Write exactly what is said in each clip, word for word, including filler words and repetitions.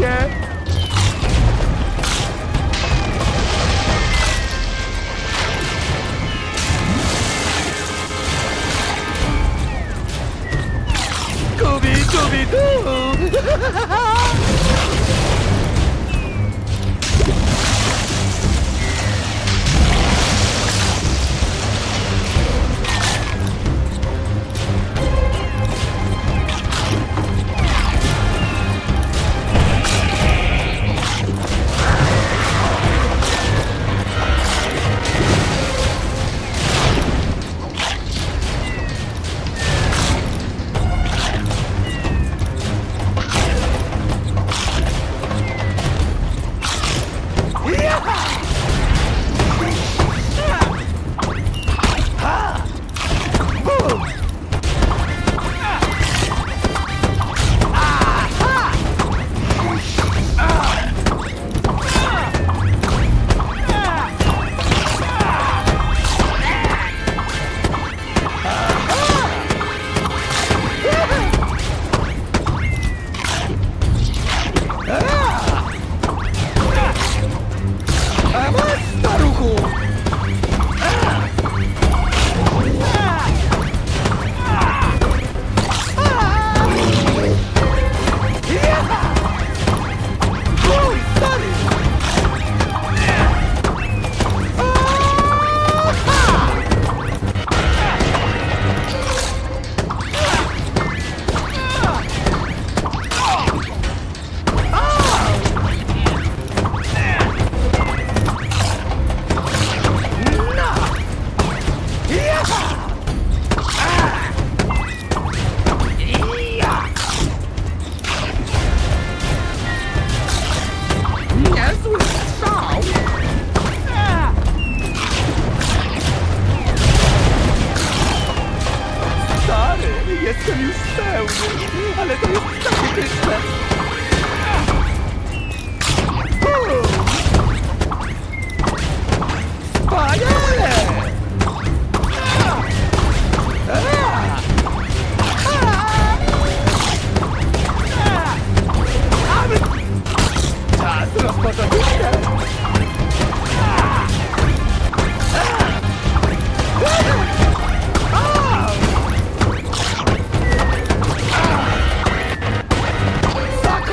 się! Kubi, kubi, tu! Jestem już pełny, ale to jest takie pyszne. Wspaniale! Czas rozpocząć się. Zakon!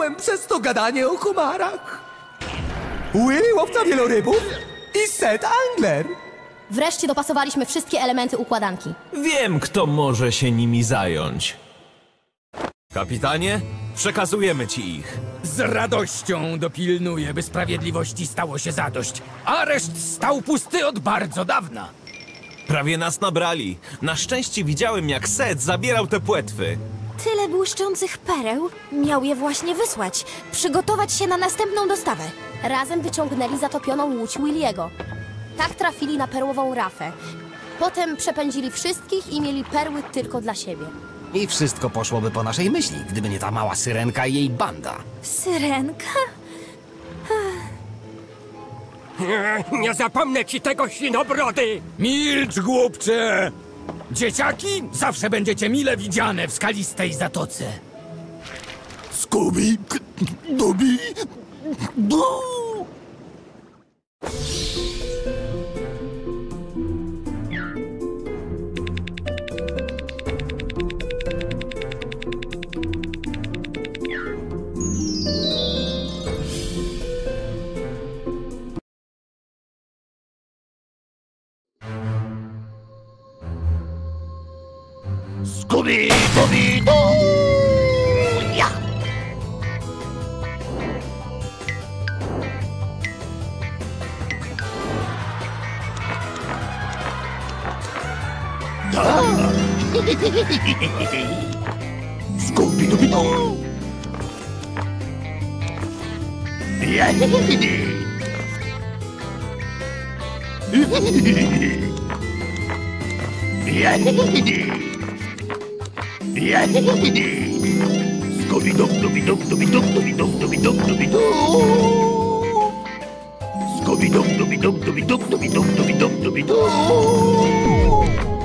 zapomniałem przez to gadanie o komarach. Willy, łowca wielorybów i Seth Angler. Wreszcie dopasowaliśmy wszystkie elementy układanki. Wiem, kto może się nimi zająć. Kapitanie, przekazujemy ci ich. Z radością dopilnuję, by sprawiedliwości stało się zadość. Areszt stał pusty od bardzo dawna. Prawie nas nabrali. Na szczęście widziałem, jak Seth zabierał te płetwy. Tyle błyszczących pereł. Miał je właśnie wysłać. Przygotować się na następną dostawę. Razem wyciągnęli zatopioną łódź Williego. Tak trafili na perłową rafę. Potem przepędzili wszystkich i mieli perły tylko dla siebie. I wszystko poszłoby po naszej myśli, gdyby nie ta mała syrenka i jej banda. Syrenka? Nie zapomnę ci tego, Świnobrody! Milcz, głupcze! Dzieciaki, zawsze będziecie mile widziane w skalistej zatoce. Scooby, Dubi, Du. Scooby, Dooby, Doo! Ja! Da! Scooby, Dooby, Doo! Ja! Ja! Yeah, Scooby Doo, Dooby Doo, Dooby Doo, Dooby Doo, Dooby Doo, Dooby Doo. Scooby Doo, Dooby Doo, Dooby Doo, Dooby Doo, Dooby Doo, Dooby Doo.